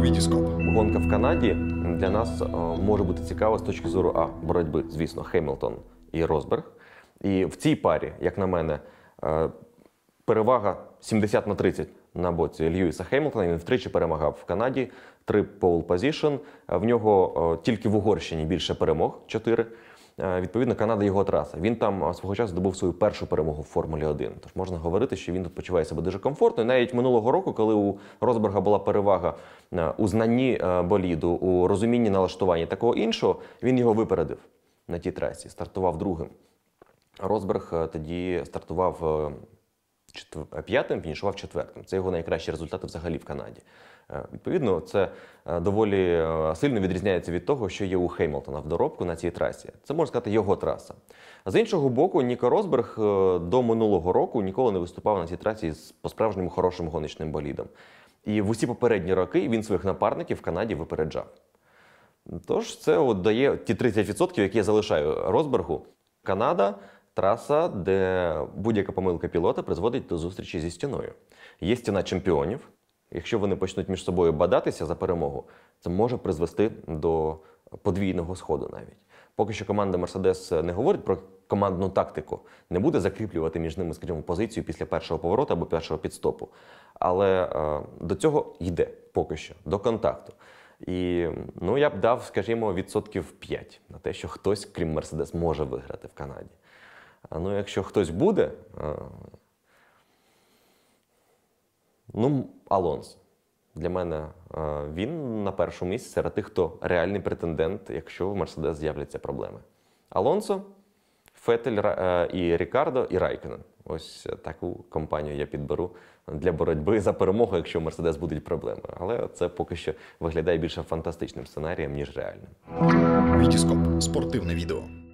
Вітіскоп. Гонка в Канаді для нас може бути цікава з точки зору боротьби, звісно, Хемілтон і Росберг. І в цій парі, як на мене, перевага 70/30 на боці Льюіса Хемілтона. Він втричі перемагав в Канаді, 3 pole position. В нього тільки в Угорщині більше перемог, 4. Відповідно, Канада його траса. Він там свого часу здобув свою першу перемогу в Формулі 1. Тож можна говорити, що він тут почуває себе дуже комфортно. І навіть минулого року, коли у Росберга була перевага у знанні боліду, у розумінні налаштування і такого іншого, він його випередив на тій трасі, стартував другим. Росберг тоді стартував 5-м, фінішував 4-м. Це його найкращі результати взагалі в Канаді. Відповідно, це доволі сильно відрізняється від того, що є у Хемілтона в доробку на цій трасі. Це, можна сказати, його траса. З іншого боку, Ніко Росберг до минулого року ніколи не виступав на цій трасі з по-справжньому хорошим гоночним болідом. І в усі попередні роки він своїх напарників в Канаді випереджав. Тож це дає ті 30%, які я залишаю Росбергу. Канада – траса, де будь-яка помилка пілота призводить до зустрічі зі стіною. Є стіна чемпіонів. Якщо вони почнуть між собою бадатися за перемогу, це може призвести до подвійного сходу навіть. Поки що команда Mercedes не говорить про командну тактику, не буде закріплювати між ними, скажімо, позицію після першого повороту або першого підстопу. Але до цього йде поки що, до контакту. І я б дав, скажімо, 5% на те, що хтось, крім Mercedes, може виграти в Канаді. Якщо хтось буде, Алонсо. Для мене він на першому місці серед тих, хто реальний претендент, якщо в Mercedes з'являться проблеми. Алонсо, Феттель і Рікардо, і Райконен. Ось таку компанію я підберу для боротьби за перемогу, якщо в Mercedes будуть проблеми. Але це поки що виглядає більше фантастичним сценарієм, ніж реальним. Вітіскоп. Спортивне відео.